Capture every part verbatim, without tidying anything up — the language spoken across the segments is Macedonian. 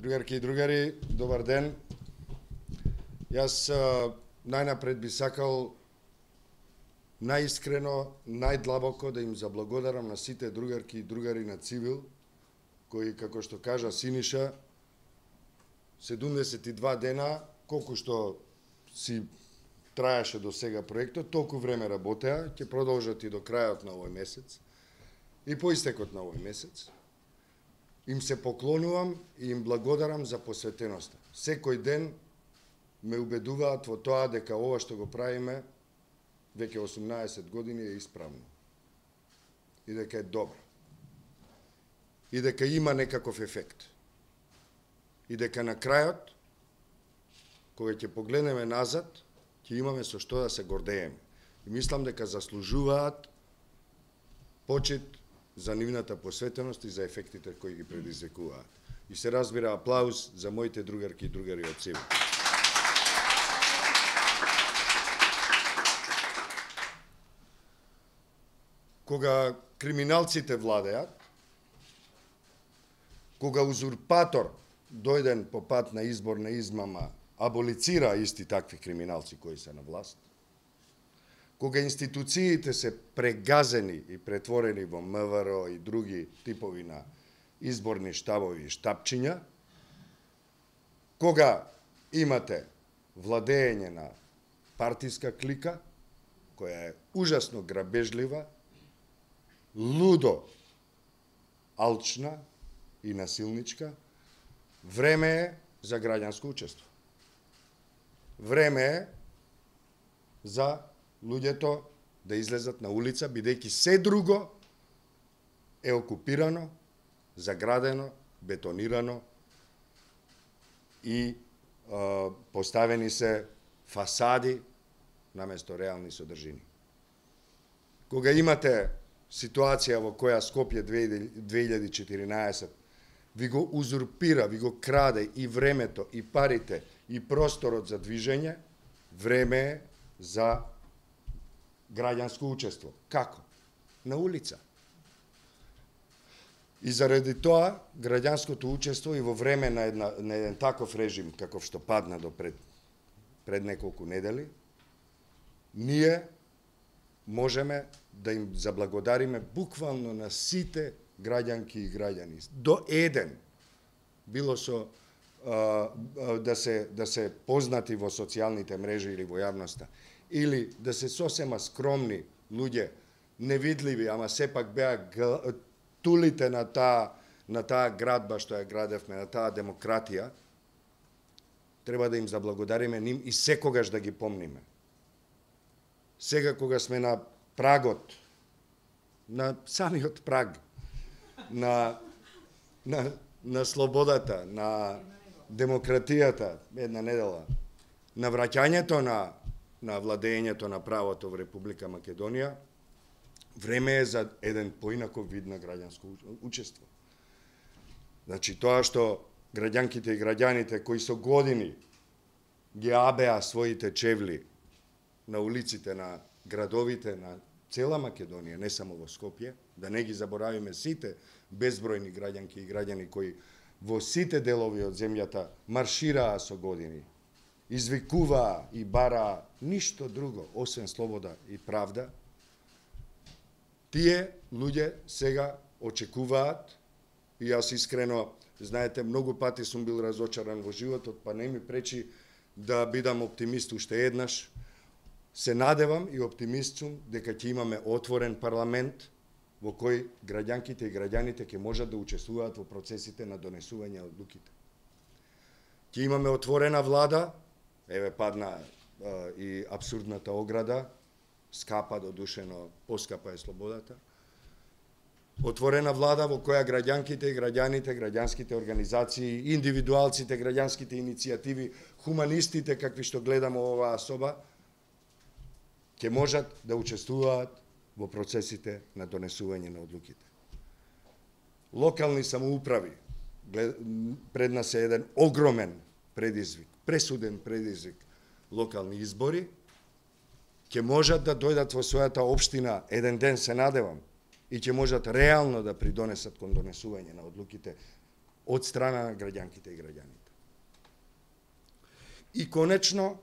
Другарки и другари, добар ден. Јас најнапред би сакал најискрено, најдлабоко да им заблагодарам на сите другарки и другари на Цивил, кои, како што кажа Синиша, седумдесет и два дена, колку што си траеше до сега проектот, толку време работеа, ќе продолжат и до крајот на овој месец, и по истекот на овој месец. Им се поклонувам и им благодарам за посветеноста. Секој ден ме убедуваат во тоа дека ова што го правиме веќе осумнаесет години е исправно. И дека е добро. И дека има некаков ефект. И дека на крајот, кога ќе погледнеме назад, ќе имаме со што да се гордееме. И мислам дека заслужуваат почит за нивната посветеност и за ефектите кои ги предизвикуваат. И се разбира аплауз за моите другарки и другари од Цивил. Кога криминалците владеат, кога узурпатор дојден по пат на избор на измама, аболицира исти такви криминалци кои се на власт, кога институциите се прегазени и претворени во МВР и други типови на изборни штабови и штабчиња, кога имате владење на партиска клика, која е ужасно грабежлива, лудо алчна и насилничка, време е за граѓанско учество. Време е за луѓето да излезат на улица, бидејќи се друго е окупирано, заградено, бетонирано и е, поставени се фасади наместо реални содржини. Кога имате ситуација во која Скопје две илјади и четиринаесет ви го узурпира, ви го краде и времето, и парите, и просторот за движење, време е за граѓанско учество. Како? На улица. И заради тоа, граѓанското учество и во време на, една, на еден таков режим, каков што падна до пред, пред неколку недели, ние можеме да им заблагодариме буквално на сите граѓанки и граѓани. До еден, било со а, да се, да се познати во социјалните мрежи или во јавноста, или да се сосема скромни луѓе, невидливи, ама сепак беа тулите на таа на таа градба што ја градевме, на таа демократија, треба да им заблагодариме ним и секогаш да ги помниме. Сега кога сме на прагот, на самиот праг, на, на, на слободата, на демократијата, една недела, на враќањето на на владењето на правото во Република Македонија, време е за еден поинаков вид на граѓанско учество. Значи, тоа што граѓанките и граѓаните кои со години ги абеа своите чевли на улиците на градовите на цела Македонија, не само во Скопје, да не ги заборавиме сите безбројни граѓанки и граѓани кои во сите делови од земјата маршираа со години, извикуваа и бараа ништо друго, освен слобода и правда, тие луѓе сега очекуваат, и јас искрено, знаете, многу пати сум бил разочаран во животот, па не ми пречи да бидам оптимист уште еднаш. Се надевам и оптимист сум дека ќе имаме отворен парламент во кој граѓанките и граѓаните ќе можат да учествуваат во процесите на донесување одлуките. Ќе имаме отворена влада, еве падна а, и абсурдната ограда, скапа додушено, поскапа е слободата. Отворена влада во која граѓанките и граѓаните, граѓанските организации, индивидуалците, граѓанските иницијативи, хуманистите, какви што гледаме оваа соба, ќе можат да учествуваат во процесите на донесување на одлуките. Локални самоуправи, пред нас е еден огромен предизвик, пресуден предизвик, локални избори, ќе можат да дојдат во својата општина еден ден, се надевам, и ќе можат реално да придонесат кон донесување на одлуките од страна на граѓанките и граѓаните. И конечно,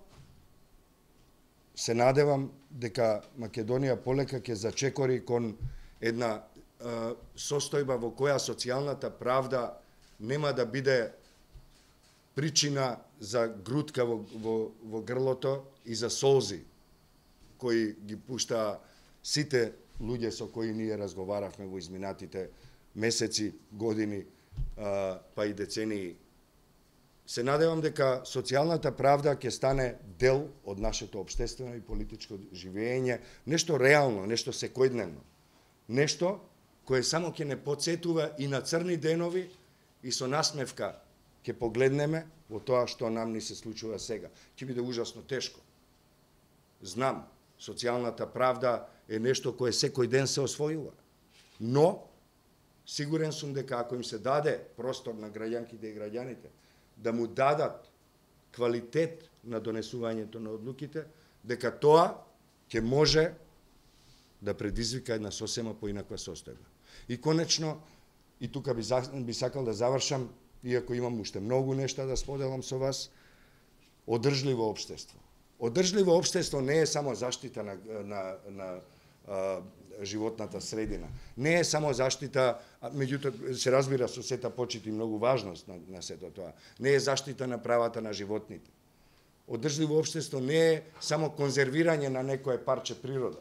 се надевам дека Македонија полека ќе зачекори кон една е, состојба во која социјалната правда нема да биде причина за грудка во, во, во грлото и за солзи кои ги пушта сите луѓе со кои ние разговаравме во изминатите месеци, години, па и децении. Се надевам дека социјалната правда ќе стане дел од нашето општествено и политичко живење, нешто реално, нешто секојдневно, нешто кое само ќе не потсетува и на црни денови и со насмевка ќе погледнеме во тоа што нам ни се случува сега. Ќе биде ужасно тешко. Знам, социјалната правда е нешто кое секој ден се освојува. Но, сигурен сум дека ако им се даде простор на граѓанките и граѓаните, да му дадат квалитет на донесувањето на одлуките, дека тоа ќе може да предизвика една сосема поинаква состојба. И конечно, и тука би, би сакал да завршам, иако имам уште многу нешта да споделам со вас, одржливо општество. Одржливо општество не е само заштита на, на, на а, животната средина. Не е само заштита, меѓутоа се разбира со сета почит и многу важност на, на сето тоа. Не е заштита на правата на животните. Одржливо општество не е само конзервирање на некое парче природа.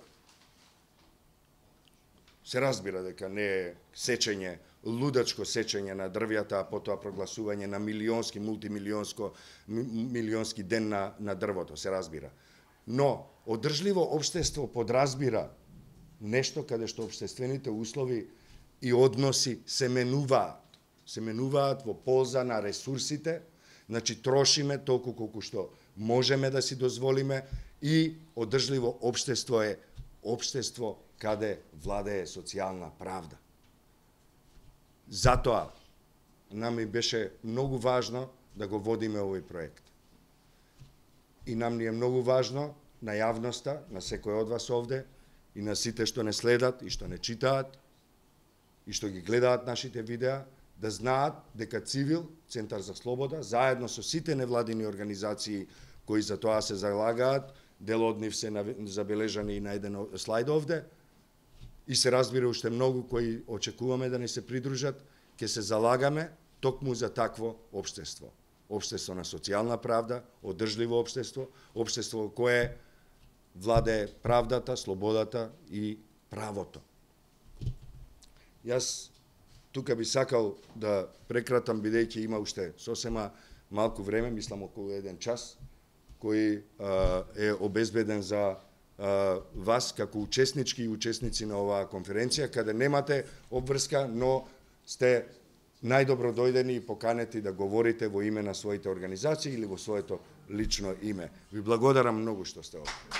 Се разбира дека не е сечење, лудачко сечење на дрвјата, а потоа прогласување на милионски, мултимилионско, милионски ден на, на дрвото, се разбира. Но одржливо општество подразбира нешто каде што општествените услови и односи се менуваат. Се менуваат во полза на ресурсите, значи трошиме толку колку што можеме да си дозволиме и одржливо општество е општество каде владее социјална правда. Затоа нам ми беше многу важно да го водиме овој проект. И нам ни е многу важно на јавноста, на секој од вас овде, и на сите што не следат и што не читаат и што ги гледаат нашите видеа, да знаат дека Цивил, Центар за слобода, заедно со сите невладини организации кои за тоа се залагаат, дел од нив се забележани и на еден слайд овде, и се разбира уште многу кои очекуваме да не се придружат, ќе се залагаме токму за такво општество. Општество на социјална правда, одржливо општество, општество кое владее правдата, слободата и правото. Јас тука би сакал да прекратам, бидејќи има уште сосема малку време, мислам околу еден час, кој а, е обезбеден за а, вас како учеснички и учесници на оваа конференција, каде немате обврска, но сте најдобро дојдени и поканети да говорите во име на своите организации или во своето лично име. Ви благодарам многу што сте овде.